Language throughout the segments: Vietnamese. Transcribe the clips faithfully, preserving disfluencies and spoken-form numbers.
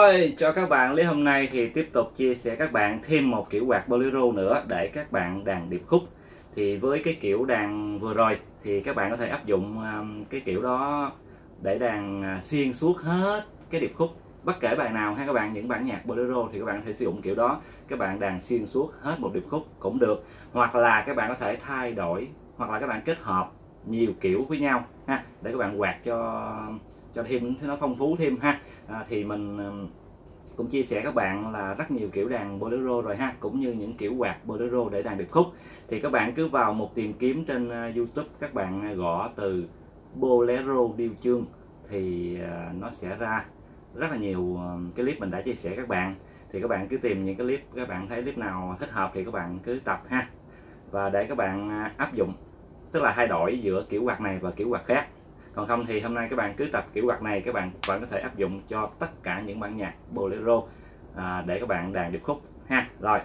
Rồi, cho các bạn clip hôm nay thì tiếp tục chia sẻ các bạn thêm một kiểu quạt bolero nữa để các bạn đàn điệp khúc. Thì với cái kiểu đàn vừa rồi thì các bạn có thể áp dụng cái kiểu đó để đàn xuyên suốt hết cái điệp khúc. Bất kể bài nào ha các bạn, những bản nhạc bolero thì các bạn có thể sử dụng kiểu đó, các bạn đàn xuyên suốt hết một điệp khúc cũng được. Hoặc là các bạn có thể thay đổi, hoặc là các bạn kết hợp nhiều kiểu với nhau ha, để các bạn quạt cho cho thêm nó phong phú thêm ha. À, thì mình cũng chia sẻ các bạn là rất nhiều kiểu đàn bolero rồi ha, cũng như những kiểu quạt bolero để đàn điệp khúc. Thì các bạn cứ vào một tìm kiếm trên YouTube, các bạn gõ từ bolero Điêu Chương thì nó sẽ ra rất là nhiều cái clip mình đã chia sẻ các bạn. Thì các bạn cứ tìm những cái clip, các bạn thấy clip nào thích hợp thì các bạn cứ tập ha, và để các bạn áp dụng, tức là thay đổi giữa kiểu quạt này và kiểu quạt khác. Còn không thì hôm nay các bạn cứ tập kiểu quạt này, các bạn vẫn có thể áp dụng cho tất cả những bản nhạc bolero à, để các bạn đàn điệp khúc ha. Rồi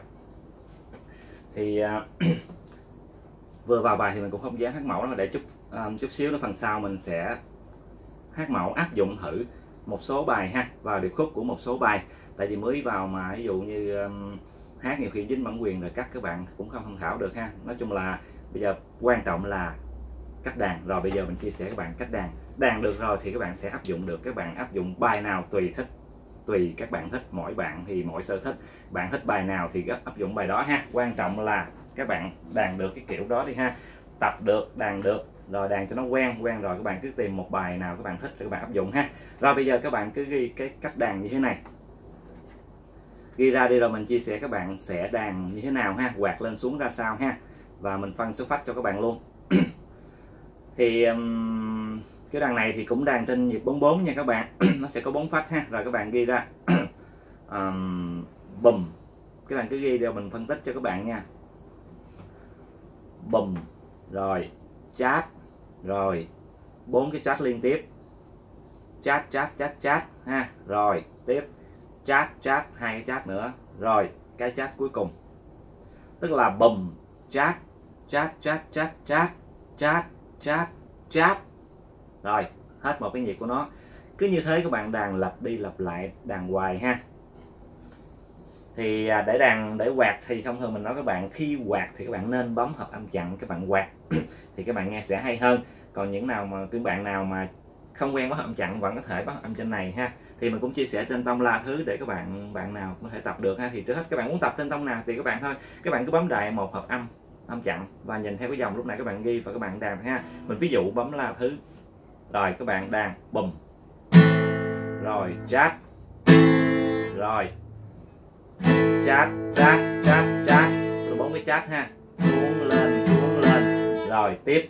thì à, vừa vào bài thì mình cũng không dám hát mẫu đâu, để chút à, chút xíu nữa phần sau mình sẽ hát mẫu áp dụng thử một số bài ha, vào điệp khúc của một số bài. Tại vì mới vào mà ví dụ như um, hát nhiều khi dính bản quyền rồi cắt các bạn cũng không tham khảo được ha. Nói chung là bây giờ quan trọng là cách đàn. Rồi bây giờ mình chia sẻ các bạn cách đàn. Đàn được rồi thì các bạn sẽ áp dụng được, các bạn áp dụng bài nào tùy thích, tùy các bạn thích, mỗi bạn thì mỗi sở thích, bạn thích bài nào thì áp dụng bài đó ha. Quan trọng là các bạn đàn được cái kiểu đó đi ha, tập được, đàn được rồi, đàn cho nó quen quen rồi các bạn cứ tìm một bài nào các bạn thích rồi các bạn áp dụng ha. Rồi bây giờ các bạn cứ ghi cái cách đàn như thế này, ghi ra đi rồi mình chia sẻ các bạn sẽ đàn như thế nào ha, quạt lên xuống ra sao ha, và mình phân số phách cho các bạn luôn. Thì um, cái đàn này thì cũng đàn trên nhịp bốn bốn nha các bạn. Nó sẽ có bốn phách ha. Rồi các bạn ghi ra um, bùm, các bạn cứ ghi đều, mình phân tích cho các bạn nha. Bùm, rồi chát, rồi bốn cái chát liên tiếp, chát chát chát chát ha, rồi tiếp chát chát, hai cái chát nữa, rồi cái chát cuối cùng, tức là bùm chát chát chát chát chát chát chát chát. Rồi hết một cái nhịp của nó. Cứ như thế các bạn đàn lặp đi lặp lại, đàn hoài ha. Thì để đàn, để quạt thì thông thường mình nói các bạn, khi quạt thì các bạn nên bấm hợp âm chặn các bạn quạt thì các bạn nghe sẽ hay hơn. Còn những nào mà các bạn nào mà không quen bấm hợp âm chặn vẫn có thể bấm âm trên này ha. Thì mình cũng chia sẻ trên tông la thứ để các bạn bạn nào có thể tập được ha. Thì trước hết các bạn muốn tập trên tông nào thì các bạn thôi, các bạn cứ bấm đại một hợp âm âm chặn và nhìn theo cái dòng lúc nãy các bạn ghi và các bạn đàn ha. Mình ví dụ bấm la thứ, rồi các bạn đàn bùm, rồi chát, rồi chát chát chát chát, rồi bốn cái chát ha, xuống lên xuống lên, rồi tiếp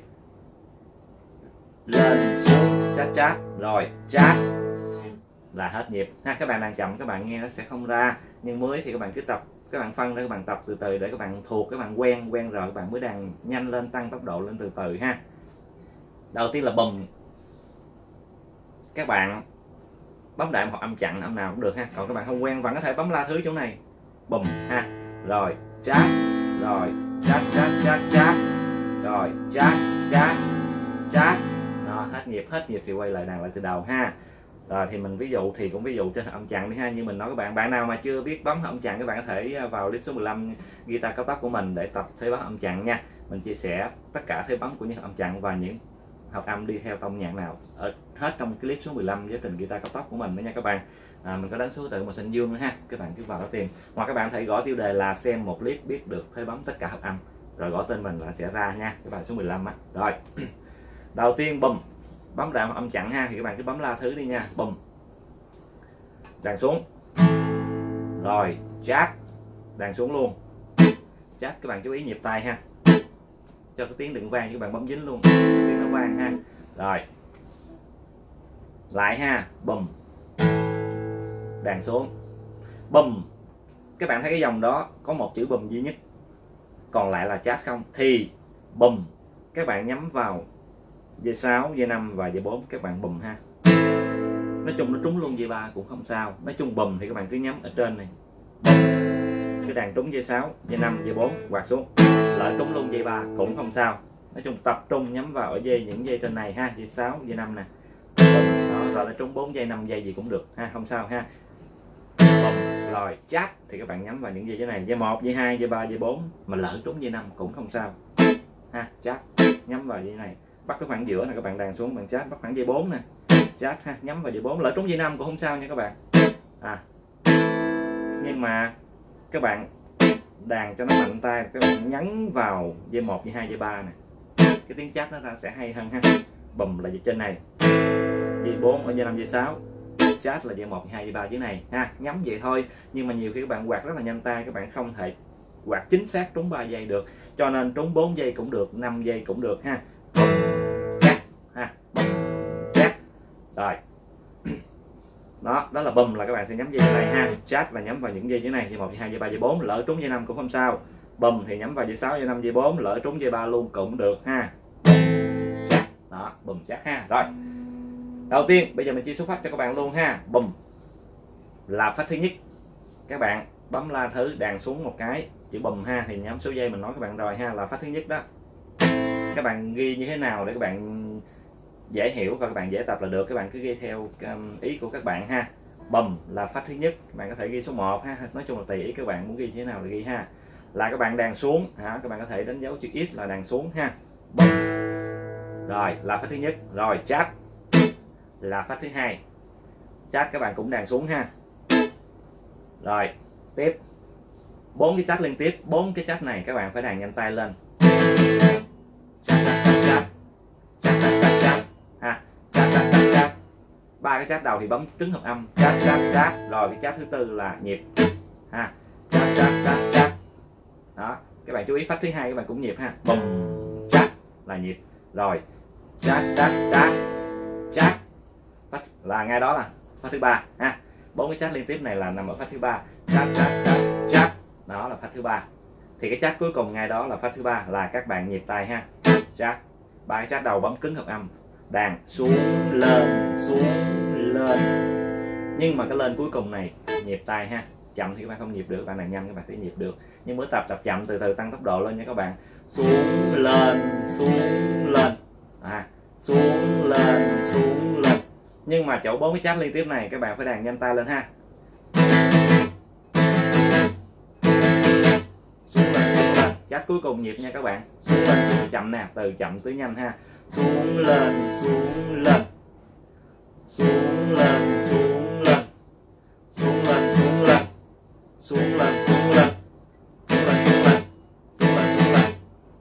lên xuống chát chát, rồi chát là hết nhịp ha. Các bạn đàn chậm các bạn nghe nó sẽ không ra, nhưng mới thì các bạn cứ tập, các bạn phân ra, các bạn tập từ từ để các bạn thuộc, các bạn quen quen rồi các bạn mới đàn nhanh lên, tăng tốc độ lên từ từ ha. Đầu tiên là bùm, các bạn bấm đại một âm chặn, âm nào cũng được ha. Còn các bạn không quen vẫn có thể bấm la thứ chỗ này, bùm ha, rồi chát, rồi chát chát chát chát, rồi chát chát chát. Đó, hết nhịp, hết nhịp thì quay lại đàn lại từ đầu ha. Rồi thì mình ví dụ thì cũng ví dụ trên âm chặn đi ha. Như mình nói các bạn, bạn nào mà chưa biết bấm âm chặn các bạn có thể vào clip số mười lăm guitar cao tốc của mình để tập thế bấm âm chặn nha. Mình chia sẻ tất cả thế bấm của những âm chặn và những hợp âm đi theo tông nhạc nào ở hết trong clip số mười lăm giáo trình guitar cao tốc của mình đó nha các bạn. À, mình có đánh số tự màu xanh dương nữa ha, các bạn cứ vào đó tìm, hoặc các bạn có thể gõ tiêu đề là xem một clip biết được thế bấm tất cả hợp âm, rồi gõ tên mình là sẽ ra nha các bạn, số mười lăm á. Rồi đầu tiên bùm, bấm đại một âm chặn ha, thì các bạn cứ bấm la thứ đi nha, bùm, đàn xuống, rồi chát, đàn xuống luôn, chát các bạn chú ý nhịp tay ha, cho cái tiếng đừng vang, các bạn bấm dính luôn tiếng nó vang ha. Rồi lại ha, bùm, đàn xuống, bùm. Các bạn thấy cái dòng đó có một chữ bùm duy nhất, còn lại là chát không, thì bùm các bạn nhắm vào dây sáu, dây năm và dây bốn, các bạn bùm ha. Nói chung nó trúng luôn dây ba cũng không sao. Nói chung bùm thì các bạn cứ nhắm ở trên này, cái đàn trúng dây sáu, dây năm, dây bốn, quạt xuống, lỡ trúng luôn dây ba cũng không sao. Nói chung tập trung nhắm vào ở dây, những dây trên này ha, dây sáu, dây năm nè. Đó, rồi nó trúng bốn dây, năm dây gì cũng được ha, không sao ha. bùm. Rồi chat thì các bạn nhắm vào những dây thế này, dây một, dây hai, dây ba, dây bốn, mà lỡ trúng dây năm cũng không sao ha. Chat nhắm vào dây này, bắt cái khoảng giữa này các bạn đàn xuống bằng chat, bắt khoảng dây bốn nè, chat ha, nhắm vào dây bốn, lỡ trúng dây năm cũng không sao nha các bạn. À, nhưng mà các bạn đàn cho nó mạnh tay, các bạn nhấn vào dây một, dây hai, dây ba nè, cái tiếng chat nó ra sẽ hay hơn ha. Bùm là dây trên này, dây bốn ở dây năm, dây sáu, chat là dây một, dây hai, dây ba dưới này ha. Nhắm vậy thôi, nhưng mà nhiều khi các bạn quạt rất là nhanh tay, các bạn không thể quạt chính xác trúng ba giây được, cho nên trúng bốn giây cũng được, năm giây cũng được ha. Bùm chat ha, bùm chat. Rồi đó, đó là bùm là các bạn sẽ nhắm dây này ha. Chat là nhắm vào những dây dưới này, dây một, dây hai, dây ba, dây bốn, lỡ trúng dây năm cũng không sao. Bùm thì nhắm vào dây sáu, dây năm, dây bốn, lỡ trúng dây ba luôn cũng được ha. Chat đó, bùm chat ha. Rồi đầu tiên bây giờ mình chia số phát cho các bạn luôn ha. Bùm là phát thứ nhất, các bạn bấm la thứ đàn xuống một cái chữ bùm ha, thì nhắm số giây mình nói các bạn rồi ha, là phát thứ nhất đó. Các bạn ghi như thế nào để các bạn dễ hiểu và các bạn dễ tập là được, các bạn cứ ghi theo ý của các bạn ha. Bùm là phát thứ nhất, các bạn có thể ghi số một ha, nói chung là tùy ý các bạn muốn ghi như thế nào là ghi ha. Là các bạn đàn xuống ha, các bạn có thể đánh dấu chữ X là đàn xuống ha. Bùm. Rồi là phát thứ nhất. Rồi chat là phát thứ hai, chat các bạn cũng đàn xuống ha. Rồi tiếp bốn cái chat liên tiếp, bốn cái chat này các bạn phải đàn nhanh tay lên. Chat chat chat chat chat chat chat chat ha, chat chat chat chat. Ba cái chat đầu thì bấm cứng hợp âm, chat chat chat. Rồi cái chat thứ tư là nhịp ha, chat chat chat chat. Đó, các bạn chú ý phát thứ hai các bạn cũng nhịp ha. Bùm chat là nhịp. Rồi chat chat chat chat phát là ngay đó là phát thứ ba ha. Bốn cái chat liên tiếp này là nằm ở phát thứ ba. Chat chat chat chat đó là phát thứ ba. Thì cái chat cuối cùng ngay đó là phát thứ ba, là các bạn nhịp tay ha. Chat ba cái chat đầu bấm cứng hợp âm, đàn xuống lên xuống lên, nhưng mà cái lên cuối cùng này nhịp tay ha. Chậm thì các bạn không nhịp được, các bạn đàn nhanh các bạn sẽ nhịp được, nhưng mới tập tập chậm từ từ tăng tốc độ lên nha các bạn. Xuống lên xuống lên à, xuống lên xuống lên, nhưng mà chỗ bốn cái chat liên tiếp này các bạn phải đàn nhanh tay lên ha. Xuống lên xuống lên, chat cuối cùng nhịp nha các bạn. Xuống lên xuống chậm nè, từ chậm tới nhanh ha. Xuống lên xuống lên, xuống lên xuống lên, xuống lên xuống lên, xuống lên xuống lên, xuống lên xuống lên, xuống lên xuống lên.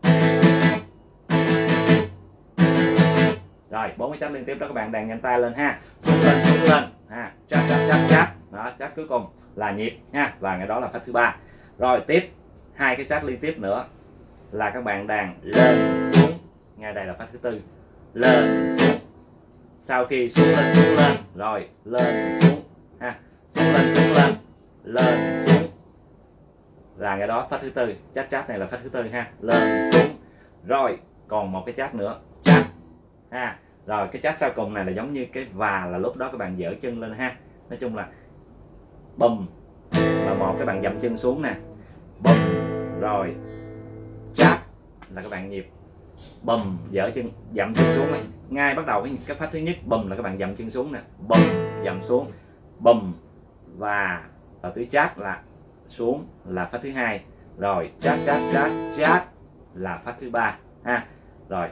Rồi bốn cái chat liên tiếp đó các bạn đàn nhanh tay lên ha. Xuống lên xuống lên ha, chat chat chat chat đó, chat cuối cùng là nhịp ha, và ngày đó là phát thứ ba. Rồi tiếp hai cái chat liên tiếp nữa là các bạn đàn lên xuống, ngay đây là phát thứ tư. Lên xuống, sau khi xuống lên xuống lên, rồi lên xuống ha, xuống lên xuống lên, lên xuống là ngày đó phát thứ tư. Chat chat này là phát thứ tư ha, lên xuống. Rồi còn một cái chat nữa, chat ha. Rồi cái chat sau cùng này là giống như cái và, là lúc đó các bạn dở chân lên ha. Nói chung là bùm là một, các bạn dậm chân xuống nè, bùm. Rồi chat là các bạn nhịp bùm dở chân dậm chân xuống này. Ngay bắt đầu cái, cái phát thứ nhất bùm là các bạn dậm chân xuống nè, bùm dậm xuống, bùm, và ở tới chat là xuống là phát thứ hai. Rồi chat chat chat chat là phát thứ ba ha. Rồi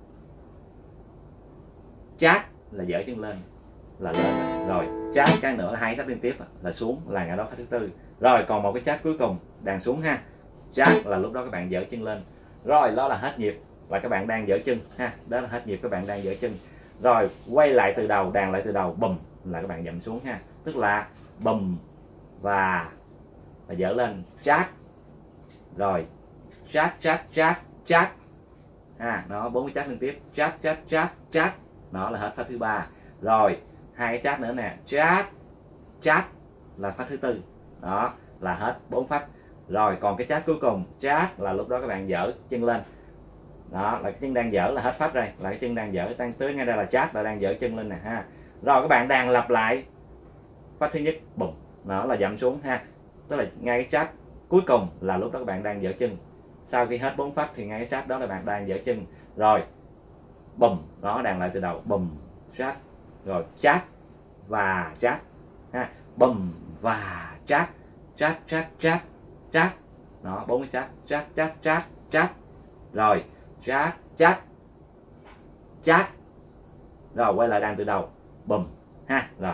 chat là dở chân lên là lên. Rồi chat cái nữa là hai chat liên tiếp là xuống, là ngày đó phát thứ tư. Rồi còn một cái chat cuối cùng đàn xuống ha. Chat là lúc đó các bạn dở chân lên. Rồi đó là hết nhịp, là các bạn đang dở chân ha, đó là hết nhịp các bạn đang dở chân. Rồi quay lại từ đầu, đàn lại từ đầu, bùm là các bạn dậm xuống ha, tức là bùm và là dở lên chat. Rồi chat chat chat chat ha, nó bốn cái chat liên tiếp, chat chat chat chat, nó là hết phát thứ ba. Rồi hai cái chat nữa nè, chat chat là phát thứ tư, đó là hết bốn phát. Rồi còn cái chat cuối cùng, chat là lúc đó các bạn dở chân lên, đó là cái chân đang dở là hết phát rồi, là cái chân đang dở tăng tới ngay đây là chat là đang dở chân lên nè ha. Rồi các bạn đàn lặp lại phát thứ nhất bùm, nó là dậm xuống ha, tức là ngay cái chat cuối cùng là lúc đó các bạn đang dở chân. Sau khi hết bốn phát thì ngay cái chat đó là bạn đang dở chân. Rồi bùm, nó đàn lại từ đầu, bùm chat, rồi chat và chat ha, bùm và chát, chát chát chát chát. Đó, bốn cái chát, chát chát chát chát. Rồi chát chát chát. Rồi quay lại đàn từ đầu, bùm ha. Rồi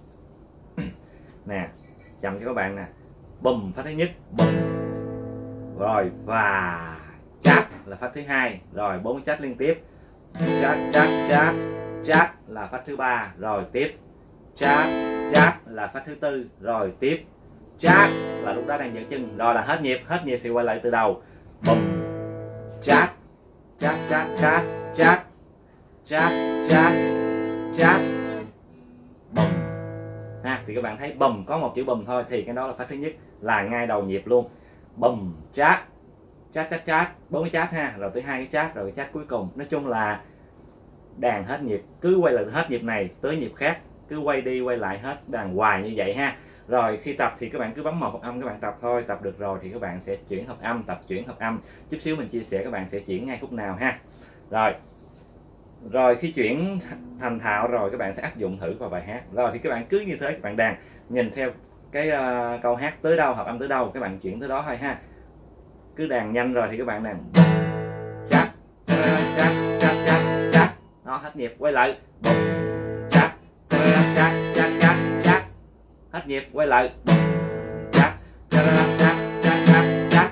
nè, chậm cho các bạn nè, bùm phát thứ nhất, bùm. Rồi và chát là phát thứ hai. Rồi bốn chát liên tiếp, chát chát chát chát là phát thứ ba. Rồi tiếp chát chát là phát thứ tư. Rồi tiếp chát là lúc đó đang giở chân. Rồi là hết nhịp, hết nhịp thì quay lại từ đầu, bùm chát chát chát chát chát chát chát chát bùm ha. Thì các bạn thấy bùm có một chữ bùm thôi thì cái đó là phát thứ nhất, là ngay đầu nhịp luôn, bùm chát chát chát chát, bốn cái chát ha. Rồi tới hai cái chát, rồi cái chát cuối cùng. Nói chung là đàn hết nhịp, cứ quay lại hết nhịp này tới nhịp khác, cứ quay đi quay lại hết đàn hoài như vậy ha. Rồi khi tập thì các bạn cứ bấm một hợp âm các bạn tập thôi. Tập được rồi thì các bạn sẽ chuyển hợp âm, tập chuyển hợp âm. Chút xíu mình chia sẻ các bạn sẽ chuyển ngay khúc nào ha. Rồi rồi khi chuyển thành thạo rồi các bạn sẽ áp dụng thử vào bài hát. Rồi thì các bạn cứ như thế, các bạn đàn nhìn theo cái uh, câu hát tới đâu, hợp âm tới đâu các bạn chuyển tới đó thôi ha. Cứ đàn nhanh rồi thì các bạn đàn chát chát chát chát chát. Đó, hết nhịp quay lại, chát chát chát chát chát chát. Hết nhịp quay lại, chát chát chát chát chát chát.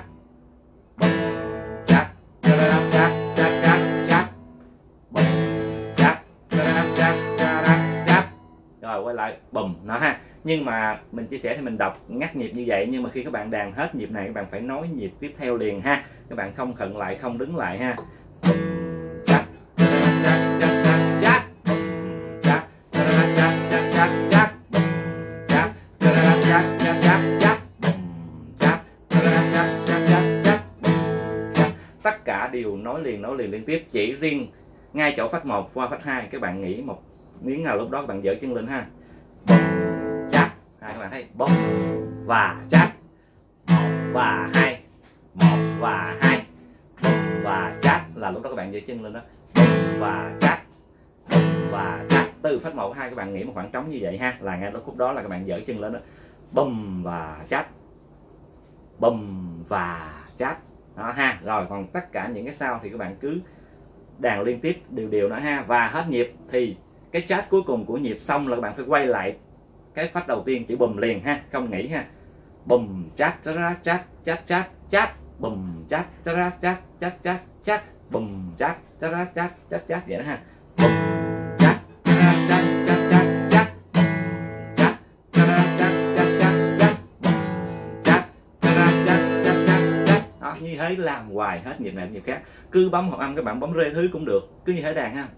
Chát chát chát chát chát chát. Chát chát chát chát chát. Rồi quay lại bùm nó ha. Nhưng mà mình chia sẻ thì mình đọc ngắt nhịp như vậy, nhưng mà khi các bạn đàn hết nhịp này các bạn phải nối nhịp tiếp theo liền ha. Các bạn không khựng lại, không đứng lại ha. Chát chát chát chát chát. Chát chát chát chát chát chát. Chát chát chát chát chát chát. Chát chát chát chát chát chát. Tất cả đều nối liền, nối liền liên tiếp. Chỉ riêng ngay chỗ phát một qua phát hai các bạn nghĩ một miếng nào, lúc đó các bạn dở chân lên ha. Chát, hai các bạn thấy bông và chát, một và hai, một và hai, bông và chát là lúc đó các bạn dở chân lên đó, bông và chát, bông và chát. Từ phát một hai các bạn nghĩ một khoảng trống như vậy ha, là ngay lúc khúc đó là các bạn dở chân lên đó, bông và chát, bông và chát đó ha. Rồi còn tất cả những cái sau thì các bạn cứ đàn liên tiếp đều đều nữa ha. Và hết nhịp thì cái chát cuối cùng của nhịp xong là các bạn phải quay lại cái phát đầu tiên chữ bùm liền ha, không nghỉ ha. Bùm chát chát chát chát chát chát, bùm chát chát chát chát chát chát, bùm chát chát chát chát chát vậy đó ha. Bùm chát chát chát chát chát chát, chát chát chát chát chát chát, chát chát chát chát chát chát. Đó, như thế làm hoài hết nhịp này nhịp khác. Cứ bấm hợp âm các bạn bấm rê thứ cũng được, cứ như thế đàn ha.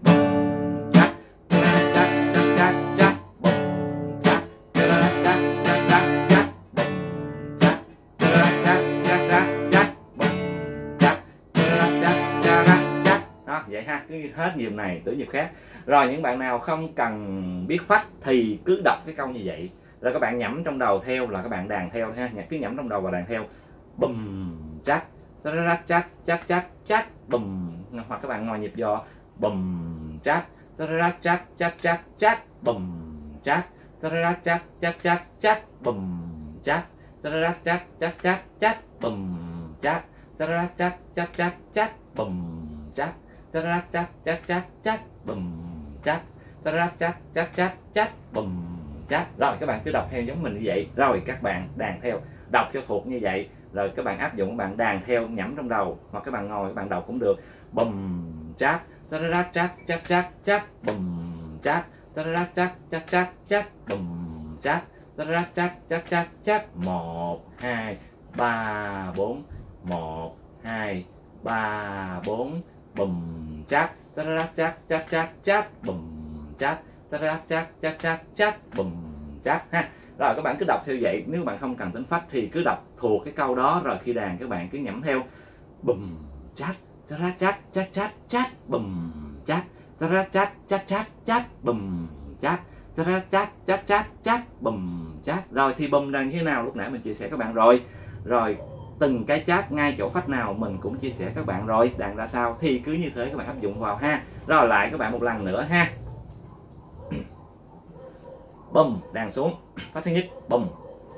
Vậy ha, cứ hết nhịp này tới nhịp khác. Rồi những bạn nào không cần biết phách thì cứ đọc cái câu như vậy, rồi các bạn nhẩm trong đầu theo là các bạn đàn theo ha. Cứ nhẩm trong đầu và đàn theo, bùm chát chát chát chát chát chát, bùm. Hoặc các bạn ngồi nhịp giò, bùm chát chát chát chát chát chát, bùm chát chát chát chát chát chát, bùm chát chát chát chát chát chát, bùm chát chát chát chát chát chát, bùm chát chát chát chát chát chát, bùm chát chát chát chát chát chát, bùm chát. Rồi các bạn cứ đọc theo giống mình như vậy, rồi các bạn đàn theo, đọc cho thuộc như vậy, rồi các bạn áp dụng, các bạn đàn theo nhẩm trong đầu, hoặc các bạn ngồi các bạn đọc cũng được. Bùm chát chát chát chát chát chát, bùm chát chát chát chát chát chát, bùm chát chát chát chát chát chát. Một hai ba bốn, một hai ba bốn, bùm chát chát chát chát chát chát, bùm chát chát chát chát chát chát, bùm chát ha. Rồi các bạn cứ đọc theo vậy. Nếu bạn không cần tính phách thì cứ đọc thuộc cái câu đó, rồi khi đàn các bạn cứ nhẩm theo, bùm chát chát chát chát chát chát, bùm chát chát chát chát chát chát, bùm chát chát chát chát chát chát, bùm chát. Rồi thì bùm đàn như thế nào lúc nãy mình chia sẻ các bạn rồi. Rồi từng cái chát ngay chỗ phách nào mình cũng chia sẻ các bạn rồi, đàn ra sao thì cứ như thế các bạn áp dụng vào ha. Rồi lại các bạn một lần nữa ha. Bùm, đàn xuống, phát thứ nhất, bùm,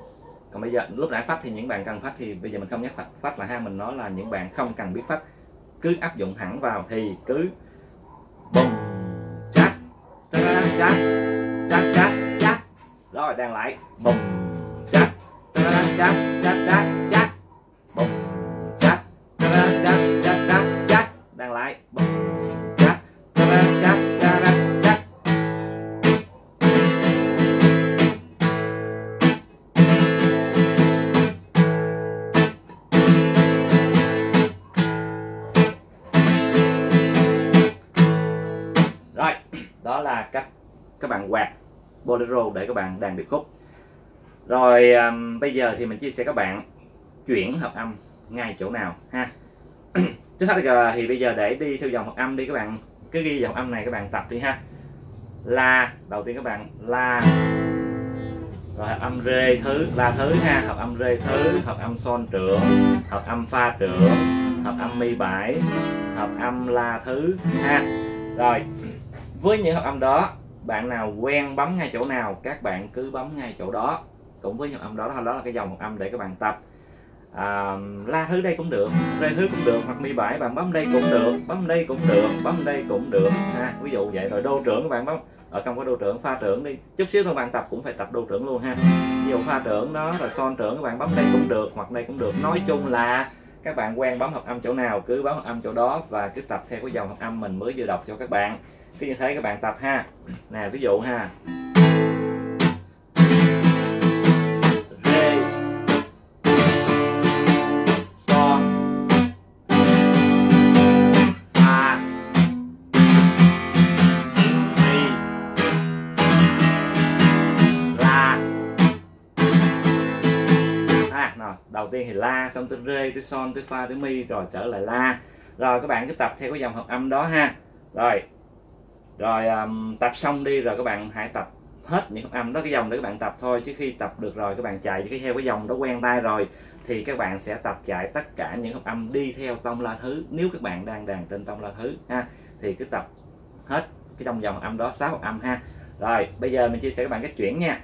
Còn bây giờ lúc nãy phách thì những bạn cần phách thì bây giờ mình không nhắc phách, phách là ha, mình nói là những bạn không cần biết phách, cứ áp dụng thẳng vào thì cứ bùm chát chát chát chát chát chát. Rồi đàn lại bùm chát chát chát chát chát chát bùm chát chát chát chát chát chát. Đàn lại bùm chát chát chát chát chát. Rồi, đó là cách các bạn quạt bolero để các bạn đàn điệp khúc. Rồi um, bây giờ thì mình chia sẻ các bạn chuyển hợp âm ngay chỗ nào ha. Trước hết thì bây giờ để đi theo dòng hợp âm đi, các bạn cứ ghi dòng âm này các bạn tập đi ha. La, đầu tiên các bạn la, rồi hợp âm rê thứ, la thứ ha, hợp âm rê thứ, hợp âm son trượng, hợp âm fa trượng, hợp âm mi bảy, hợp âm la thứ ha. Rồi với những hợp âm đó, bạn nào quen bấm ngay chỗ nào các bạn cứ bấm ngay chỗ đó. Cũng với hợp âm đó, đó là cái dòng hợp âm để các bạn tập. À, la thứ đây cũng được, rê thứ cũng được, hoặc mi bảy bạn bấm đây cũng được, bấm đây cũng được, bấm đây cũng được ha. Ví dụ vậy. Rồi đô trưởng các bạn bấm, ở không có đô trưởng, pha trưởng đi, chút xíu thôi bạn tập cũng phải tập đô trưởng luôn ha. Ví dụ pha trưởng đó là son trưởng, các bạn bấm đây cũng được, hoặc đây cũng được. Nói chung là các bạn quen bấm hợp âm chỗ nào cứ bấm hợp âm chỗ đó và cứ tập theo cái dòng hợp âm mình mới vừa đọc cho các bạn. Cứ như thế các bạn tập ha. Nè ví dụ ha, rê, son, fa, mi, la. À, nào, đầu tiên thì la, xong tới rê, tới son, tới fa, tới mi, rồi trở lại la. Rồi các bạn cứ tập theo cái dòng hợp âm đó ha. Rồi Rồi um, tập xong đi rồi các bạn hãy tập hết những hợp âm đó, cái dòng để các bạn tập thôi. Chứ khi tập được rồi các bạn chạy cái theo cái dòng đó quen tay rồi thì các bạn sẽ tập chạy tất cả những hợp âm đi theo tông la thứ. Nếu các bạn đang đàn trên tông la thứ ha, thì cứ tập hết cái trong dòng hợp âm đó, sáu hợp âm ha. Rồi bây giờ mình chia sẻ các bạn cách chuyển nha.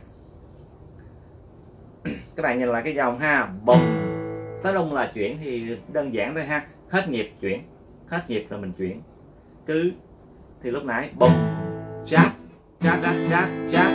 Các bạn nhìn lại cái dòng ha, bùm tới đông là chuyển thì đơn giản thôi ha. Hết nhịp chuyển, hết nhịp rồi mình chuyển. Cứ thì lúc nãy bùm chát chát chát chát chát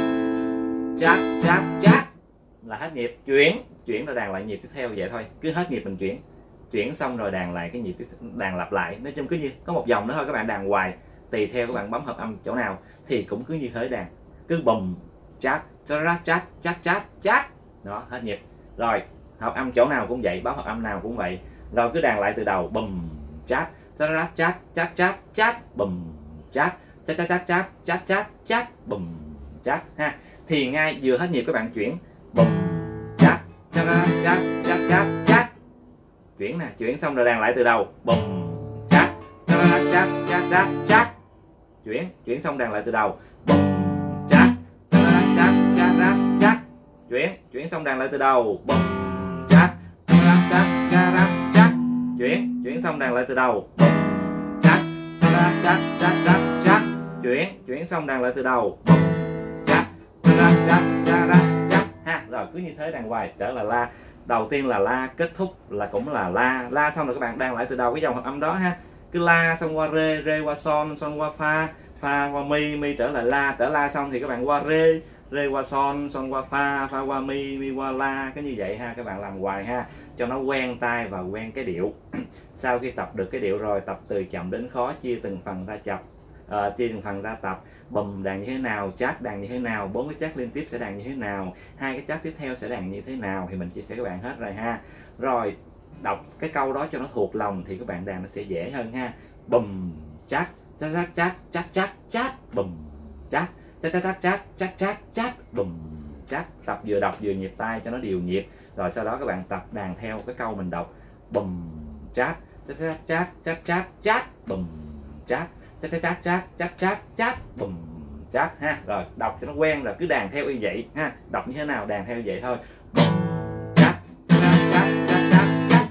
chát chát chát là hết nhịp, chuyển chuyển rồi đàn lại nhịp tiếp theo vậy thôi. Cứ hết nhịp mình chuyển, chuyển xong rồi đàn lại cái nhịp tiếp, đàn lặp lại. Nói chung cứ như có một dòng nữa thôi, các bạn đàn hoài tùy theo các bạn bấm hợp âm chỗ nào thì cũng cứ như thế đàn, cứ bùm chát chát chát chát chát chát đó, hết nhịp. Rồi hợp âm chỗ nào cũng vậy, bấm hợp âm nào cũng vậy, rồi cứ đàn lại từ đầu bùm chát chát chát chát chát chát bùm chát chát chát chát chát chát chát chát bùm chát ha. Thì ngay vừa hết nhịp các bạn chuyển bùm chát chát chát chát chát chát, chuyển nè, chuyển xong rồi đàn lại từ đầu bùm chát chát chát chát chát chát, chuyển chuyển xong đàn lại từ đầu bùm chát chát chát chát chát chát, chuyển chuyển xong đàn lại từ đầu bùm chát chát chát chát chát, chuyển chuyển xong đàn lại từ đầu bùm chát chát chát chát chát chát, chuyển chuyển xong đàn lại từ đầu bùm chát chát chát chát chát ha. Rồi cứ như thế đàn hoài trở là la. Đầu tiên là la, kết thúc là cũng là la. La xong rồi các bạn đàn lại từ đầu cái dòng hợp âm đó ha. Cứ la xong qua rê, rê qua son, son qua fa, fa qua mi, mi trở lại la. Trở la xong thì các bạn qua rê, rê qua son, son qua fa, fa qua mi, mi qua la. Cái như vậy ha, các bạn làm hoài ha cho nó quen tai và quen cái điệu. Sau khi tập được cái điệu rồi, tập từ chậm đến khó, chia từng phần ra chập, uh, chia từng phần ra tập. Bùm đàn như thế nào, chát đàn như thế nào, bốn cái chát liên tiếp sẽ đàn như thế nào, hai cái chát tiếp theo sẽ đàn như thế nào, thì mình chia sẻ các bạn hết rồi ha. Rồi đọc cái câu đó cho nó thuộc lòng thì các bạn đàn nó sẽ dễ hơn ha. Bùm chát chát chát chát chát chát chát bùm chát chát chát chát chát chát chát chát bùm chát. Tập vừa đọc vừa nhịp tay cho nó đều nhịp, rồi sau đó các bạn tập đàn theo cái câu mình đọc bùm chát chát chát chát chát chát chát bùm chát chát chát chát chát chát chát chát bùm chát ha. Rồi đọc cho nó quen rồi cứ đàn theo như vậy ha. Đọc như thế nào đàn theo như vậy thôi. Bùm chát chát chát chát chát chát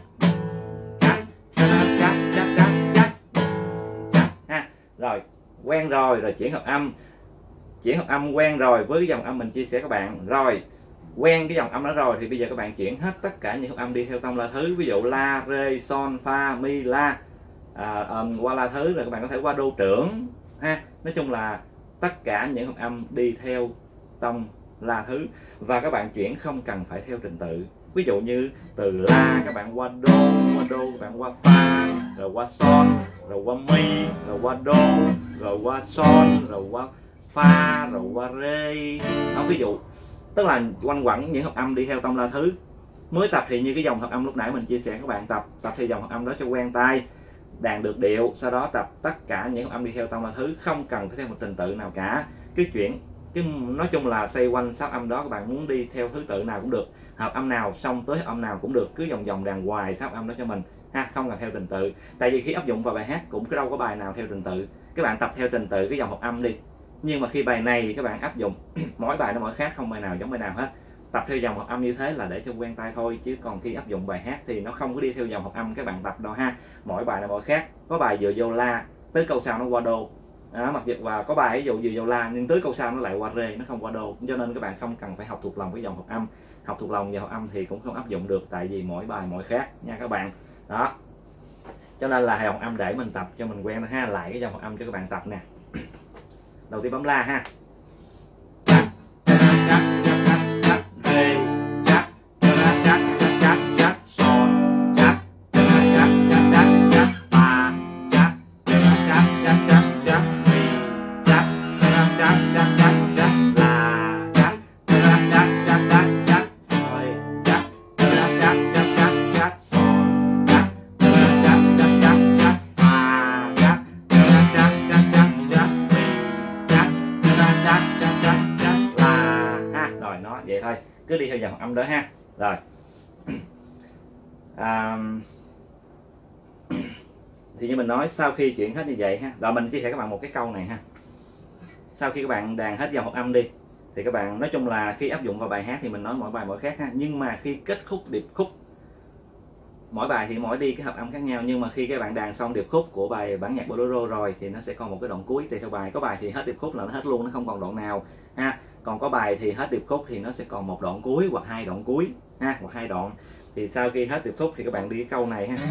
chát chát chát chát chát chát chát ha. Rồi quen rồi rồi chuyển hợp âm, chuyển hợp âm quen rồi với cái dòng âm mình chia sẻ các bạn rồi. quen cái dòng âm đó rồi thì bây giờ các bạn chuyển hết tất cả những hợp âm đi theo tông la thứ, ví dụ la, rê, son, fa, mi, la, à, um, qua la thứ, rồi các bạn có thể qua đô trưởng ha. Nói chung là tất cả những hợp âm đi theo tông la thứ, và các bạn chuyển không cần phải theo trình tự. Ví dụ như từ la các bạn qua đô, qua đô các bạn qua fa, rồi qua son, rồi qua mi, rồi qua đô, rồi qua son, rồi qua fa, rồi qua rê. Đó, ví dụ tức là quanh quẩn những hợp âm đi theo tông la thứ. Mới tập thì như cái dòng hợp âm lúc nãy mình chia sẻ các bạn, tập tập theo dòng hợp âm đó cho quen tay, đàn được điệu, sau đó tập tất cả những hợp âm đi theo tông la thứ, không cần phải theo một trình tự nào cả. Cứ chuyển cái nói chung là xoay quanh sáu âm đó, các bạn muốn đi theo thứ tự nào cũng được, hợp âm nào xong tới hợp âm nào cũng được, cứ vòng vòng đàn hoài sáu âm đó cho mình ha, không cần theo trình tự. Tại vì khi áp dụng vào bài hát cũng đâu có bài nào theo trình tự, các bạn tập theo trình tự cái dòng hợp âm đi, nhưng mà khi bài này các bạn áp dụng mỗi bài nó mỗi khác, không bài nào giống bài nào hết. Tập theo dòng hợp âm như thế là để cho quen tay thôi, chứ còn khi áp dụng bài hát thì nó không có đi theo dòng hợp âm các bạn tập đâu ha. Mỗi bài nó mỗi khác, có bài vừa vô la tới câu sau nó qua đô, à, mặc dù và có bài ví dụ vừa vô la nhưng tới câu sau nó lại qua rê, nó không qua đô, cho nên các bạn không cần phải học thuộc lòng cái dòng hợp âm. Học thuộc lòng dòng hợp âm thì cũng không áp dụng được, tại vì mỗi bài mỗi khác nha các bạn. Đó, cho nên là dòng âm để mình tập cho mình quen ha. Lại cái dòng hợp âm cho các bạn tập nè. Đầu tiên bấm la ha, vậy thôi, cứ đi theo dòng âm đó ha. Rồi à, thì như mình nói, sau khi chuyển hết như vậy ha, rồi mình chia sẻ các bạn một cái câu này ha. Sau khi các bạn đàn hết dòng hợp âm đi thì các bạn nói chung là khi áp dụng vào bài hát thì mình nói mỗi bài mỗi khác ha, nhưng mà khi kết khúc điệp khúc, mỗi bài thì mỗi đi cái hợp âm khác nhau, nhưng mà khi các bạn đàn xong điệp khúc của bài bản nhạc bolero rồi thì nó sẽ còn một cái đoạn cuối tùy theo bài. Có bài thì hết điệp khúc là nó hết luôn, nó không còn đoạn nào ha. Còn có bài thì hết điệp khúc thì nó sẽ còn một đoạn cuối hoặc hai đoạn cuối ha, hoặc hai đoạn. Thì sau khi hết điệp khúc thì các bạn đi cái câu này ha.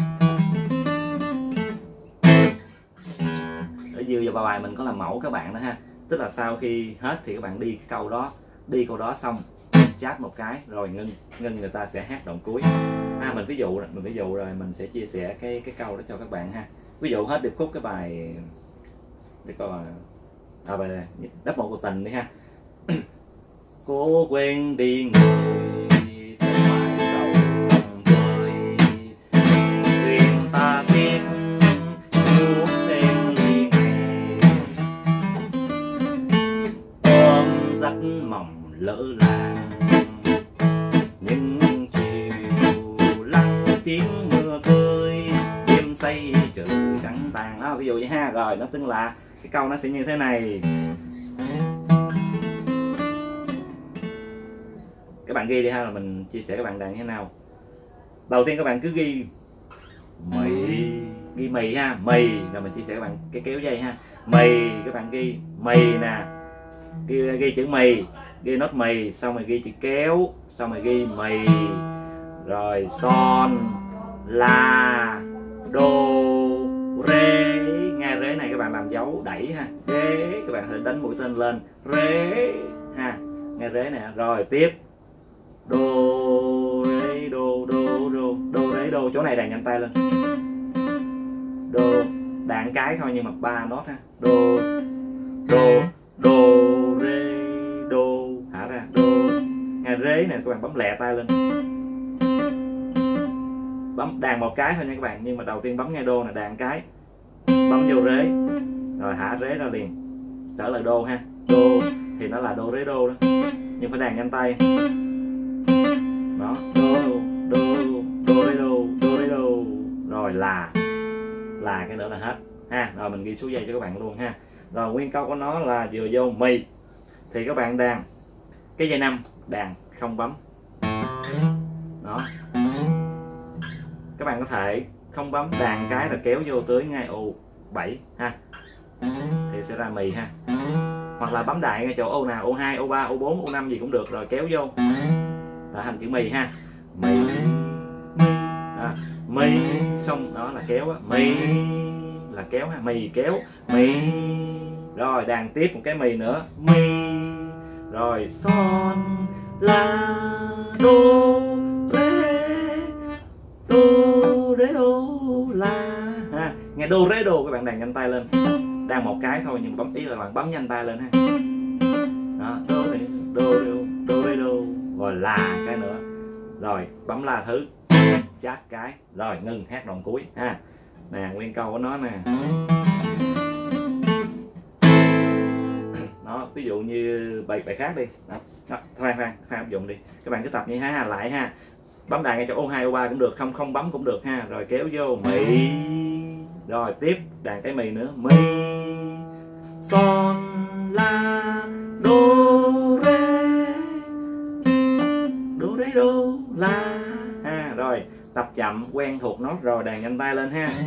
Ở dưới vào bài mình có làm mẫu các bạn đó ha. Tức là sau khi hết thì các bạn đi cái câu đó, đi câu đó xong chát một cái rồi ngưng, ngưng người ta sẽ hát đoạn cuối. À, mình ví dụ mình ví dụ rồi mình sẽ chia sẻ cái cái câu đó cho các bạn ha. Ví dụ hết điệp khúc cái bài để coi à, bài Đắp Một Cuộc Tình đi ha. Cố quên đi người sẽ phải sầu lòng tôi, duyên ta biết uống thêm ly này, ôm dắt mỏng lỡ làng, nhưng chiều lặng tiếng mưa rơi, đêm say trời trắng tàn. Đó, ví dụ vậy ha. Rồi nó tức là cái câu nó sẽ như thế này. Các bạn ghi đi ha, là mình chia sẻ các bạn đàn như thế nào. Đầu tiên các bạn cứ ghi mì, ghi mì ha, mì, rồi mình chia sẻ các bạn cái kéo dây ha. Mì, các bạn ghi mì nè, ghi, ghi chữ mì, ghi nốt mì, xong rồi ghi chữ kéo, xong rồi ghi mì, rồi son, la, đô, rê. Nghe rê này các bạn làm dấu đẩy ha, rê các bạn sẽ đánh mũi tên lên, rê ha, nghe rê nè. Rồi tiếp đô rê đô đô đô đô rê đô, chỗ này đàn nhanh tay lên, đô đàn cái thôi nhưng mà ba nốt ha, đô đô đô rê đô, thả ra đô. Nghe rê này các bạn bấm lẹ tay lên, bấm đàn một cái thôi nha các bạn, nhưng mà đầu tiên bấm nghe đô là đàn cái, bấm vô rê rồi thả rê ra liền, trở lại đô ha. Đô thì nó là đô rê đô đó, nhưng phải đàn nhanh tay đó, đô đô đô rê đô đô rê đô, rồi là là cái nữa là hết ha. Rồi mình ghi số dây cho các bạn luôn ha. Rồi nguyên câu của nó là vừa vô mì thì các bạn đàn cái dây năm, đàn không bấm đó. Các bạn có thể không bấm, đàn cái là kéo vô tới ngay ô bảy ha, thì sẽ ra mì ha. Hoặc là bấm đại ngay chỗ ô nào, ô hai, ô ba, ô bốn, ô năm gì cũng được, rồi kéo vô là thành chữ mì ha. Mì à, mì xong đó là kéo á, mì là kéo ha, mì kéo mì. Rồi đàn tiếp một cái mì nữa, mì. Rồi son la đô rê đô rê đô la ha. Nghe đô rê đô các bạn đàn nhanh tay lên, đàn một cái thôi nhưng bấm ý là bạn bấm nhanh tay lên ha. Đó, đô rê đô đô đô rê đô, rồi là cái nữa, rồi bấm la thứ, chát cái, rồi ngừng hát đoạn cuối ha. Nè nguyên câu của nó nè. Đó, ví dụ như bài bài khác đi. Đó, đó khoan khoan khoan áp dụng đi. Các bạn cứ tập như ha, lại ha. Bấm đàn ngay cho ô hai ô ba cũng được, không không bấm cũng được ha. Rồi kéo vô mì. Rồi tiếp đàn cái mì nữa, mì son la đô rê đô rê đô la ha. Rồi tập chậm quen thuộc nốt rồi đàn nhanh tay lên ha.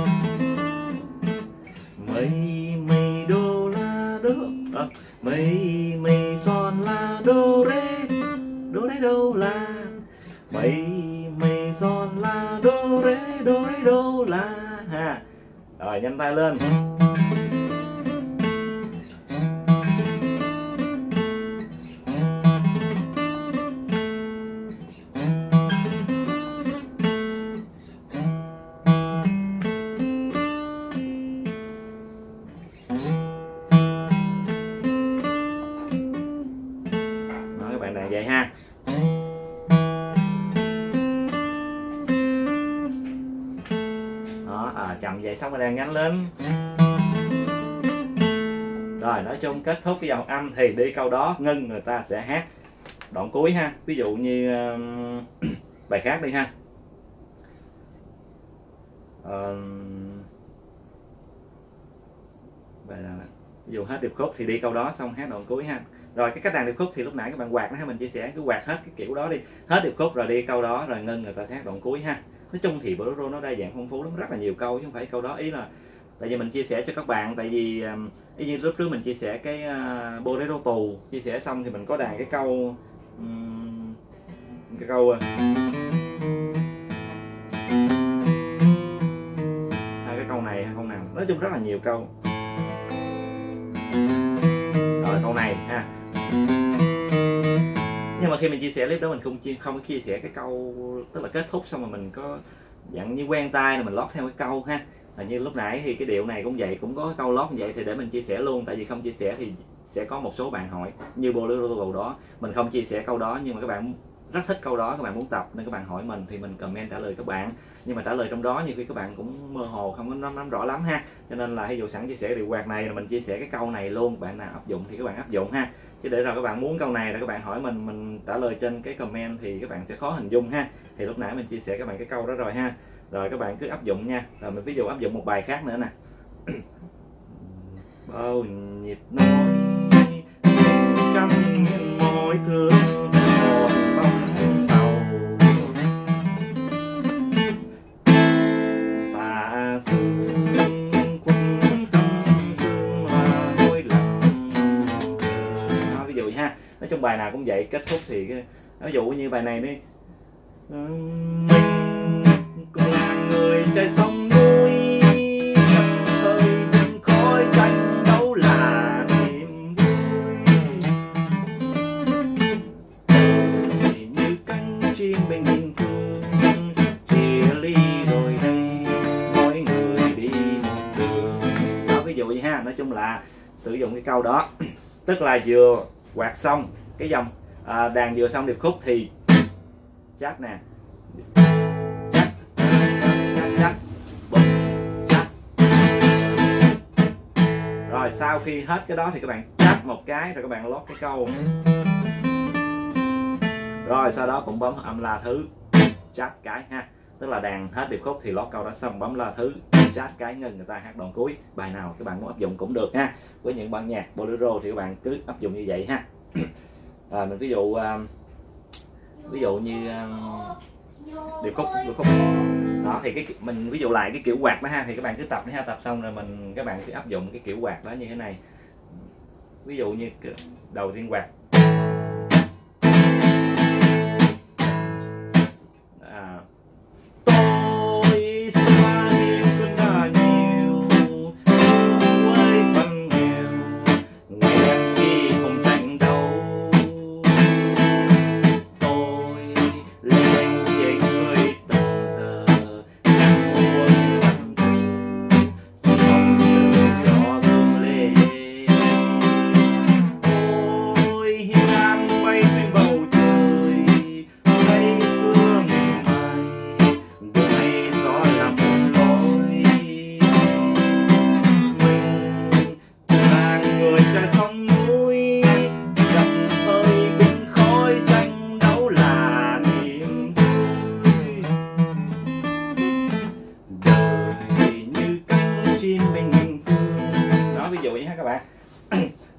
Mi mi đô la đô à, mi mi son la đô rê đô rê đô la, mi mi son la đô rê đô rê đô la ha. Rồi nhanh tay lên. Vậy ha. Đó, à, chậm vậy xong rồi đàn nhanh lên. Rồi nói chung kết thúc cái dòng âm thì đi câu đó ngưng, người ta sẽ hát đoạn cuối ha. Ví dụ như uh, bài khác đi ha. Uh, bài nào này? Ví dụ hết điệp khúc thì đi câu đó xong hát đoạn cuối ha. Rồi cái cách đàn điệp khúc thì lúc nãy các bạn quạt nó ha, mình chia sẻ cứ quạt hết cái kiểu đó đi, hết điệp khúc rồi đi câu đó rồi ngưng, người ta hát đoạn cuối ha. Nói chung thì bolero nó đa dạng phong phú lắm, rất là nhiều câu chứ không phải câu đó. Ý là tại vì mình chia sẻ cho các bạn, tại vì ý như lúc trước mình chia sẻ cái uh, bolero tù, chia sẻ xong thì mình có đàn cái câu um, cái câu uh, hai cái câu này câu nào, nói chung rất là nhiều câu. Rồi câu này ha. Nhưng mà khi mình chia sẻ clip đó mình không chia không có chia sẻ cái câu, tức là kết thúc xong rồi mình có dạng như quen tay là mình lót theo cái câu ha. Là như lúc nãy thì cái điệu này cũng vậy, cũng có cái câu lót như vậy thì để mình chia sẻ luôn, tại vì không chia sẻ thì sẽ có một số bạn hỏi như bolero tù đó mình không chia sẻ câu đó, nhưng mà các bạn rất thích câu đó, các bạn muốn tập nên các bạn hỏi mình thì mình comment trả lời các bạn. Nhưng mà trả lời trong đó nhiều khi các bạn cũng mơ hồ không có nắm, nắm rõ lắm ha, cho nên là ví dụ sẵn chia sẻ điều quạt này là mình chia sẻ cái câu này luôn, bạn nào áp dụng thì các bạn áp dụng ha. Chứ để rồi các bạn muốn câu này là các bạn hỏi mình mình trả lời trên cái comment thì các bạn sẽ khó hình dung ha. Thì lúc nãy mình chia sẻ các bạn cái câu đó rồi ha. Rồi các bạn cứ áp dụng nha. Rồi mình ví dụ áp dụng một bài khác nữa nè. Bao nhịp nói trăm môi thương một bóng tàu, tà sương quân tâm sương là ngôi lặng. Đó, ví dụ vậy ha. Nói chung bài nào cũng vậy, kết thúc thì ví dụ như bài này đi. Mình cũng là người trai sông núi, thời bình khói tranh đâu là niềm vui. Thì như cánh chim bên nghìn phương, chia ly rồi đây, mỗi người đi một đường. Đó, ví dụ vậy ha. Nói chung là sử dụng cái câu đó, tức là vừa quạt xong cái dòng à, đàn vừa xong điệp khúc thì chát nè, chát chát chát bụp chát. Rồi sau khi hết cái đó thì các bạn chát một cái rồi các bạn lót cái câu. Rồi sau đó cũng bấm âm la thứ, chát cái ha. Tức là đàn hết điệp khúc thì lót câu đó xong bấm la thứ, chát cái ngân, người ta hát đoạn cuối. Bài nào các bạn muốn áp dụng cũng được ha. Với những bản nhạc bolero thì các bạn cứ áp dụng như vậy ha. À, mình ví dụ uh, ví dụ như uh, điệp khúc điệp khúc đó thì cái mình ví dụ lại cái kiểu quạt đó ha, thì các bạn cứ tập đi ha, tập xong rồi mình các bạn cứ áp dụng cái kiểu quạt đó như thế này. Ví dụ như đầu tiên quạt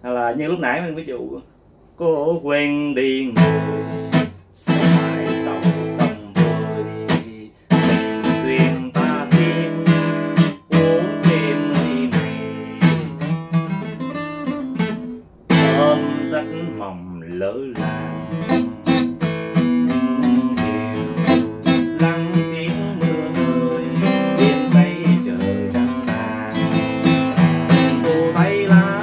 Hoặc là như lúc nãy mình ví dụ cô quên đi người sẽ mãi sau tâm vơi, tình duyên ta thêm uống thêm ly này, ôm rất mỏng lỡ làng lắng tiếng mưa rơi đêm say trời trăng vàng, dù tay lá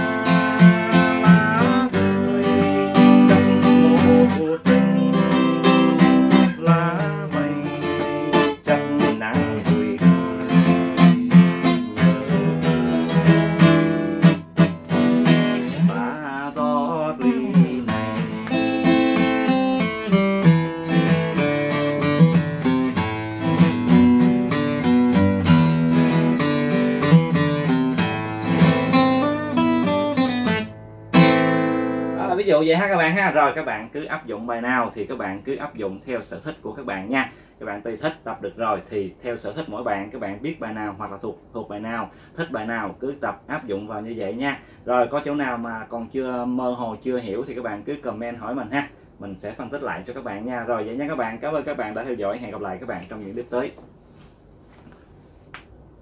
lá rơi trong mùa vô tình, lá mây chắc nắng vui nhớ ta rót ly này. Đó là ví dụ vậy ha các bạn ha. Rồi các bạn cứ áp dụng bài nào thì các bạn cứ áp dụng theo sở thích của các bạn nha. Các bạn tùy thích tập được rồi thì theo sở thích mỗi bạn, các bạn biết bài nào hoặc là thuộc thuộc bài nào, thích bài nào cứ tập áp dụng vào như vậy nha. Rồi có chỗ nào mà còn chưa mơ hồ chưa hiểu thì các bạn cứ comment hỏi mình ha, mình sẽ phân tích lại cho các bạn nha. Rồi vậy nha các bạn, cảm ơn các bạn đã theo dõi, hẹn gặp lại các bạn trong những clip tới.